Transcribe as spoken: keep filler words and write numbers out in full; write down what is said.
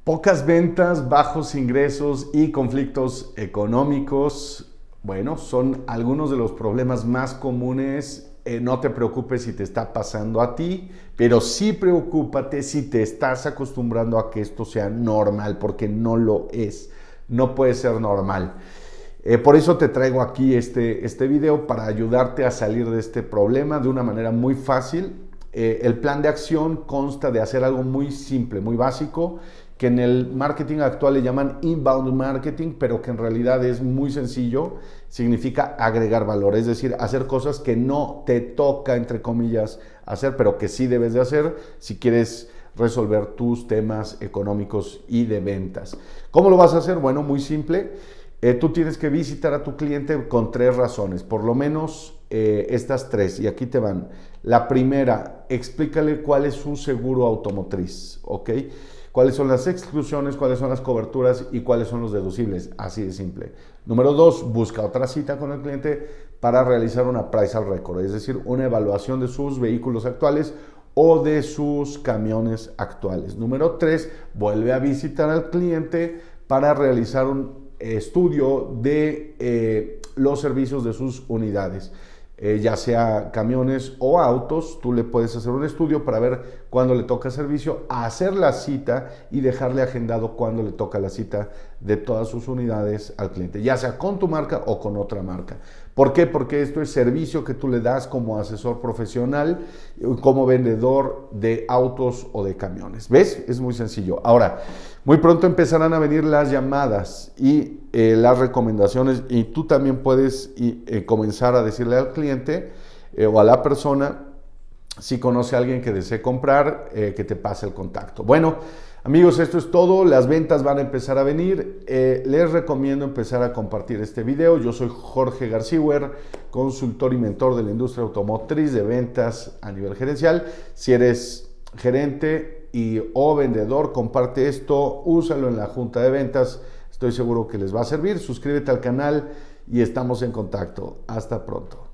Pocas ventas, bajos ingresos y conflictos económicos, bueno, son algunos de los problemas más comunes. Eh, no te preocupes si te está pasando a ti, pero sí preocúpate si te estás acostumbrando a que esto sea normal, porque no lo es, no puede ser normal. Eh, por eso te traigo aquí este, este video para ayudarte a salir de este problema de una manera muy fácil. Eh, el plan de acción consta de hacer algo muy simple, muy básico, que en el marketing actual le llaman inbound marketing, pero que en realidad es muy sencillo, significa agregar valor, es decir, hacer cosas que no te toca, entre comillas, hacer, pero que sí debes de hacer si quieres resolver tus temas económicos y de ventas. ¿Cómo lo vas a hacer? Bueno, muy simple. Eh, tú tienes que visitar a tu cliente con tres razones, por lo menos eh, estas tres, y aquí te van. La primera, explícale cuál es su seguro automotriz, ¿ok? Cuáles son las exclusiones, cuáles son las coberturas y cuáles son los deducibles, así de simple. Número dos, busca otra cita con el cliente para realizar una appraisal record, es decir, una evaluación de sus vehículos actuales o de sus camiones actuales. Número tres, vuelve a visitar al cliente para realizar un estudio de eh, los servicios de sus unidades. Eh, ya sea camiones o autos, tú le puedes hacer un estudio para ver cuándo le toca servicio, hacer la cita y dejarle agendado cuándo le toca la cita de todas sus unidades al cliente, ya sea con tu marca o con otra marca. ¿Por qué? Porque esto es servicio que tú le das como asesor profesional, como vendedor de autos o de camiones. ¿Ves? Es muy sencillo. Ahora, muy pronto empezarán a venir las llamadas y eh, las recomendaciones, y tú también puedes y, eh, comenzar a decirle al cliente eh, o a la persona, si conoce a alguien que desee comprar, eh, que te pase el contacto. Bueno, amigos, esto es todo. Las ventas van a empezar a venir. Eh, les recomiendo empezar a compartir este video. Yo soy Jorge Garciwer, consultor y mentor de la industria automotriz de ventas a nivel gerencial. Si eres gerente y o vendedor, comparte esto, úsalo en la junta de ventas. Estoy seguro que les va a servir. Suscríbete al canal y estamos en contacto. Hasta pronto.